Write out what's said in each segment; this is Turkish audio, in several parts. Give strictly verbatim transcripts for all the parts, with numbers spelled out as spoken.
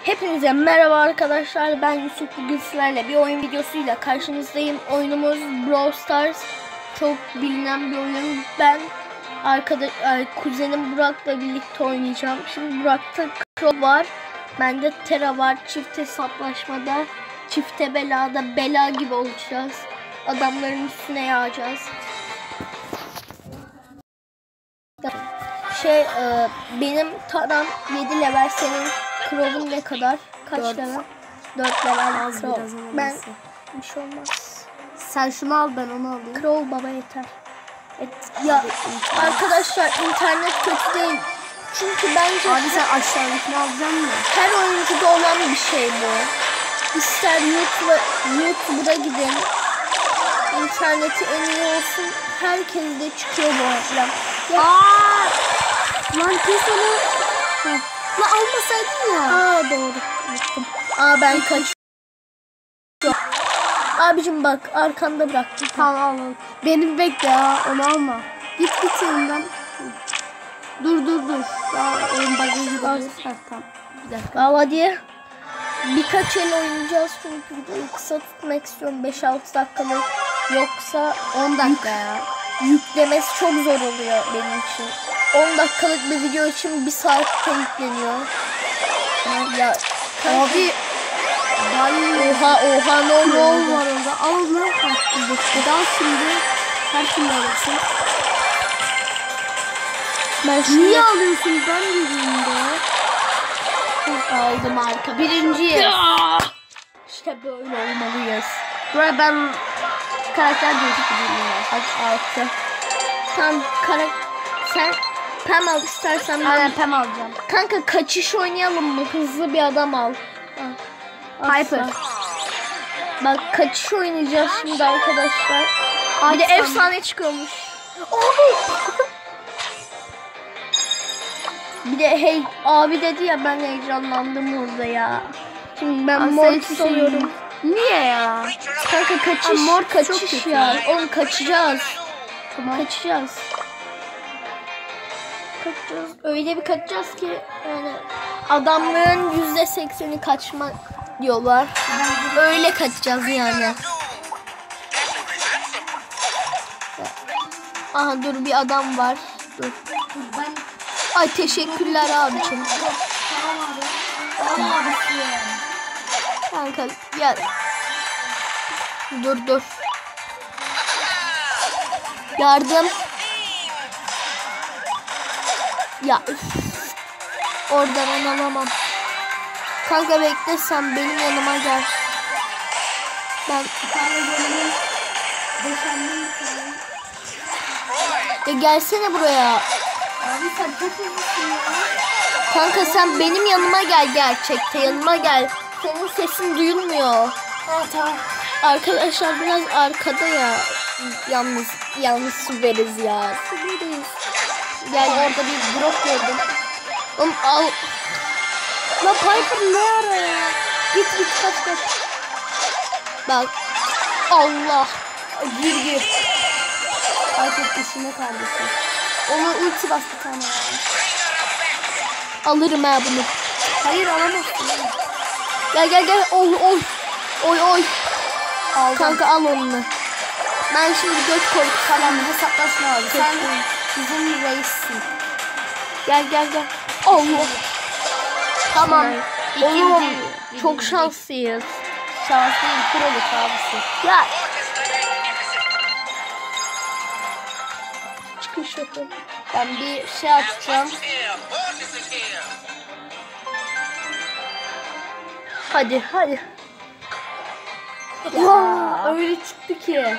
Hepinize merhaba arkadaşlar, ben Yusuf. Bugün sizlerle bir oyun videosuyla karşınızdayım. Oyunumuz Brawl Stars, çok bilinen bir oyun. Ben arkadaş kuzenim Burak'la birlikte oynayacağım. Şimdi Burak'ta Crow var, bende Tera var. Çift hesaplaşmada, çifte belada bela gibi olacağız. Adamların üstüne yağacağız. Şey e, benim Taram yedi level, senin Crow'un ne kadar? Kaç level? dört level. Az biraz ama ben neyse. bir şey olmaz. Sen şunu al, ben onu alayım. Crow baba yeter. Et, ya arkadaşlar, internet kötü değil. Çünkü bence Abi sen aşağıdakini alacaksın mı? her oyuncuda olan bir şey bu. İster YouTube'a YouTube'a gidin, İnterneti en iyi olsun, herkes de çıkıyor bu reklam. Aaa! Lan kes onu. Heh. Lan almasaydın ya. Aa doğru. Unuttum. Aa ben kaç. Abicim bak, arkanda bıraktım. Tamam al al. Beni bekle ya, onu alma. Git git yanından. Dur dur dur. Ya oyun bug'ı gibi. Heh, tamam. Bir dakika. Al hadi. Birkaç el oynayacağız çünkü videoyu kısa tutmak istiyorum. beş altı dakikalık. Yoksa on dakika ya. Yüklemesi çok zor oluyor benim için. on dakikalık bir video için bir saatte yükleniyor. Ya Abi oha oha ne oluyor? yol var orada. Al onu. Al şimdi. Her türlü alırsın. Ben şimdi Niye alıyorsun? Ben dediğimde. aldım arka. Birinciyiz. İşte böyle olmalıyız. Buraya ben karakter değiştireyim. Hadi altı. Tam karak sen Pam al istersen. Ben... Aynen Pam alacağım. Kanka kaçış oynayalım mı? Hızlı bir adam al. Piper. Bak kaçış oynayacağız şimdi arkadaşlar. Bir de efsane çıkıyormuş. Bir de hey abi dedi ya, ben heyecanlandım orada ya. Şimdi ben Mortis alıyorum. Niye ya? Kanka kaçış, Mort kaçış ya. Oğlum kaçacağız. Tamam. Kaçacağız. Kaçacağız. Öyle bir kaçacağız ki yani adamların yüzde sekseni kaçma diyorlar. Öyle kaçacağız yani. Aha dur, bir adam var. Dur. Ay teşekkürler abicim. Kanka gel. Dur dur. Yardım. Ya üf. Oradan onu alamam. Kanka bekle, sen benim yanıma gel. Ben ya gelsene buraya. Abi sen çok hızlısın ya. Kanka sen benim yanıma gel, gerçekte yanıma gel. Senin sesin duyulmuyor. Evet tamam. Arkadaşlar biraz arkada ya. Yalnız yalnız süperiz ya. Süperiz. Gel, orada bir drop gördüm. Oğlum al. Lan Piper ne ara ya? Git git kaç kaç. Bak. Allah. Gir gir. Piper işine kardeşim. Onu ulti bastı tamam. Alırım ha bunu. Hayır alamazsın. Gel gel gel. Oy oy. Oy oy. Aldım. Kanka al onu. Ben şimdi göz koy. Tamam hesaplaşma abi. Sen bizim reissin. Gel gel gel. Allah. Tamam. Oğlum çok şanslıyız. Şanslıyım. Kraliçe abisi. Ya. Çıkış yapalım. Ben bir şey açacağım. Hadi hadi. Ya öyle çıktı ki.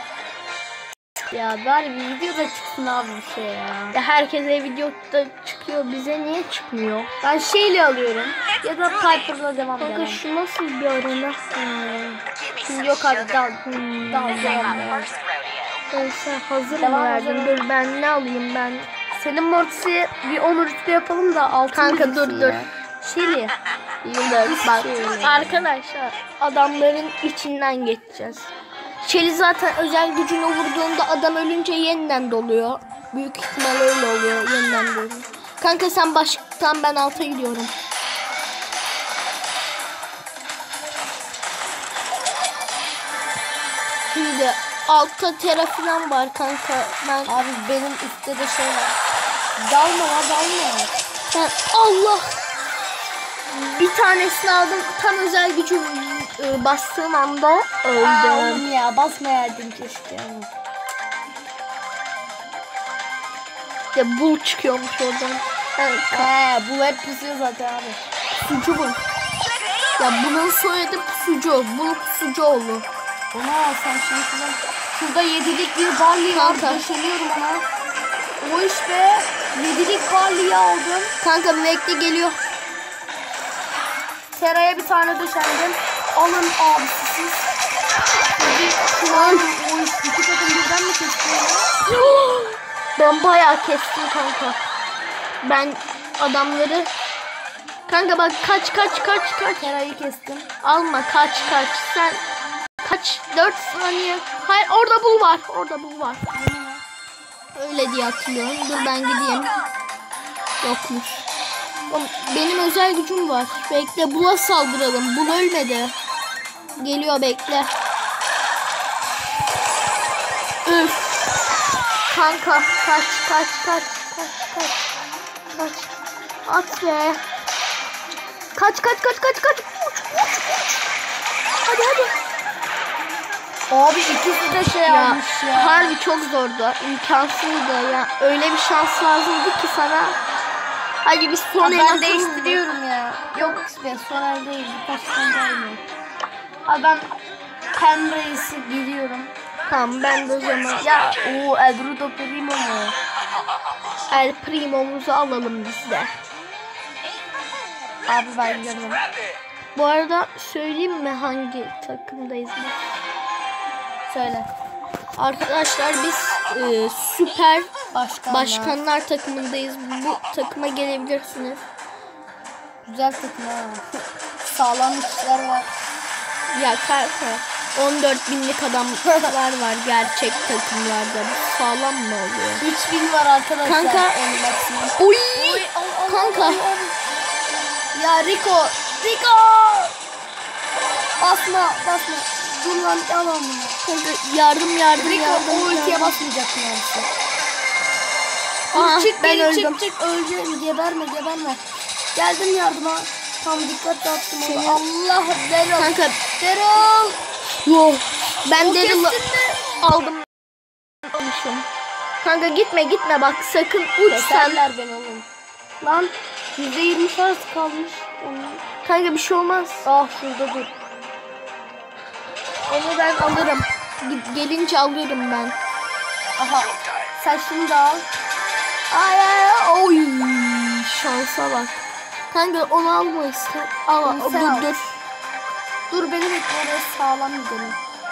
Ya bari bir video da çıksın abi bir şey ya. Ya herkese videoda çıkıyor, bize niye çıkmıyor? Ben şeyle alıyorum. Ya da Piper'la devam Kanka edelim. şu nasıl bir arena? Hmm. Yok abi dal. Hmm. Dal devam edelim. Neyse, hazır Devam mı verdin? edelim. Dur ben ne alayım ben? Senin Mortis'i bir on rütbe yapalım da altın Kanka dur bilirsin dur. ya. Şeyli. Yıldız bak. Şeyli. Arkadaşlar adamların içinden geçeceğiz. Shelly zaten özel gücünü vurduğunda adam ölünce yeniden doluyor. Büyük ihtimal öyle oluyor, yeniden doluyor. Kanka sen baştan, ben alta gidiyorum. Şimdi altta Tera falan var kanka. Ben Abi benim üstte de şey var. Dalma la dalma. ben Allah bir tanesini aldım. Tam özel gücü e, bastığım anda Aa, öldüm. oğlum ya basmayaydın keşke. Ya bul çıkıyormuş oradan. Evet. He bu hep pusuyor zaten abi. Pusucu bu. Ya bunun soyadı Pusucu. Bu Pusucuoğlu. Ona sen şimdi kullan. Şurada yedilik bir barley var. Kanka. Döşeniyorum ona. O iş be. Yedilik barley aldım. Kanka bekle geliyor. Tera'ya bir tane döşendim. Alın abisi siz. Şu an o iş. İki takım birden mi kesiyor? Ben bayağı kestim kanka. Ben adamları... Kanka bak kaç kaç kaç kaç. Tera'yı kestim. Alma kaç kaç. Sen kaç? dört saniye. Hayır orada bul var. Orada bul var. Öyle diye hatırlıyorum. Dur ben gideyim. Yokmuş. Oğlum, benim özel gücüm var. Bekle Bul'a saldıralım. Bul ölmedi. Geliyor bekle. Üf. Kanka kaç kaç kaç kaç kaç kaç. At be. Kaç kaç kaç kaç kaç. Uç, uç, uç. Hadi hadi. Abi ikisi de şey Ya, almış ya. harbi çok zordu. İmkansızdı ya. Öyle bir şans lazımdı ki sana. Hadi biz son el Ben atalım. değiştiriyorum ya. Yok be son el değil. Birkaç tane daha oynuyorum. Abi ben Pen Reis'i gidiyorum. Tamam ben de o zaman. Ya o El Bruto Primo mu? El Primo'muzu alalım biz de. Abi ben gidiyorum. Bu arada söyleyeyim mi hangi takımdayız biz? Söyle. Arkadaşlar biz e, süper Başkanlar. başkanlar takımındayız. Bu takıma gelebilirsiniz. Güzel takım ha. Sağlam işler var. Ya kanka on dört binlik adamlar var gerçek takımlarda. Bu sağlam mı oluyor? üç bin var arkadaşlar. Kanka. En maksimum. Oy! Oy, al, al, Kanka. al, al. Ya Rico. Rico. Basma basma. Dur lan al onu. Kanka yardım yardım Rico yardım. o ultiye yardım. basmayacaksın abi. Aha, çık ben ben öldüm. çık çık öleceğim geberme geberme. Geldim yardıma. Tam dikkat dağıttım Seni- onu. Allah Daryl. Kanka Daryl. yo. Ben O Daryl'ı kestin mi? aldım. Almışım. Kanka gitme gitme bak sakın uç sen. Keserler beni oğlum. Lan yüzde yirmi şans kalmış. Onun. Kanka bir şey olmaz. Ah şurada dur. Onu ben alırım. Git- Gelince alırım ben. Aha. Sen şunu da al. Ay ay oy şansa bak. Kanka onu alma işte. Al, Onu dur sen al. dur. Dur beni bekle oraya sağlam gidelim.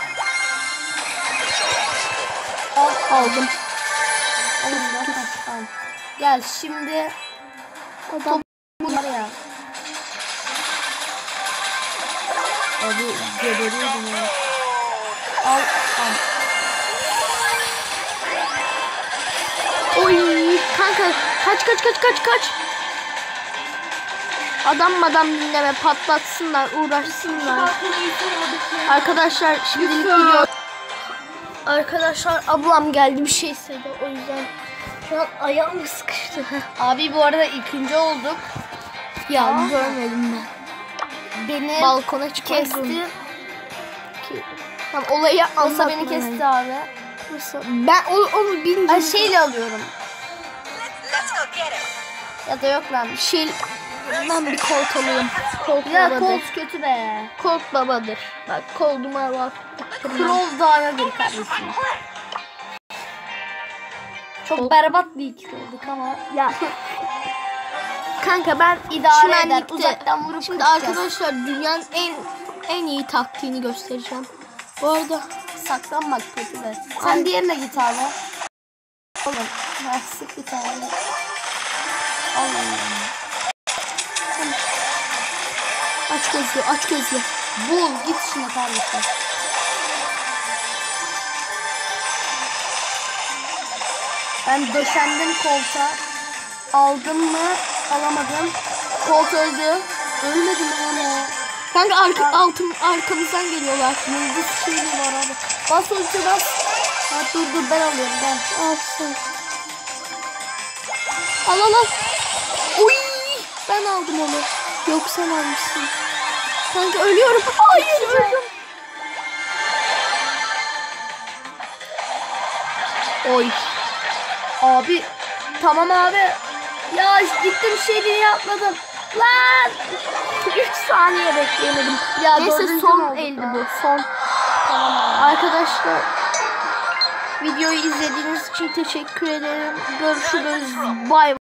Al Aldım. Oğlum da ha, tamam. Gel şimdi Adam var ya. Abi geberiyordum ya. Al al. oy kanka kaç kaç kaç kaç kaç. Adam madam dinleme patlatsınlar uğraşsınlar. Arkadaşlar şimdilik video. Arkadaşlar ablam geldi bir şey istedi o yüzden şu an ayağım sıkıştı. Abi bu arada ikinci olduk. Ya Aa. görmedim ben. Beni Balkona çıkmadım. kesti. Ki. Tamam olayı Masa anlatma. beni kesti abi. Nasıl? Ben onu, onu bilmiyorum. Ben şeyle alıyorum. Ya da yok lan. Şey, ben bir kolt alayım. Kolt Ya babadır. Colt kötü be. Kolt babadır. Bak kolduma bak. Crow dağınadır kardeşim. Çok Colt- berbat bir ikili olduk ama. Ya. Kanka ben İdare eder. çimenlikte- Uzaktan vurup Şimdi kaçacağız. arkadaşlar dünyanın en en iyi taktiğini göstereceğim. Bu arada Saklanmak kötü be. Sen Ay. diğerine git abi. Oğlum. Ha, sık bir tane. Allah'ım. aç gözlü aç gözlü. Bul git şuna kardeşim. Ben döşendim koltuğa. Aldım mı? Alamadım. Kolt öldü. Ölmedi mi lan o? Kanka arka, altın arkamızdan geliyorlar. Yıldız şeyi var abi. Bas ulti bas. Ha, dur dur ben alıyorum ben. Alsın. Al al al. Uy! Ben aldım onu. Yok sen almışsın. Kanka ölüyorum. Hayır öldüm. Oy. Abi tamam abi. Ya gittim şeyini atladım. Lan. üç saniye bekleyemedim. Ya Neyse dördüncü son oldu. eldi bu. Son. Tamam abi. Arkadaşlar videoyu izlediğiniz için teşekkür ederim. Görüşürüz. Bay bay.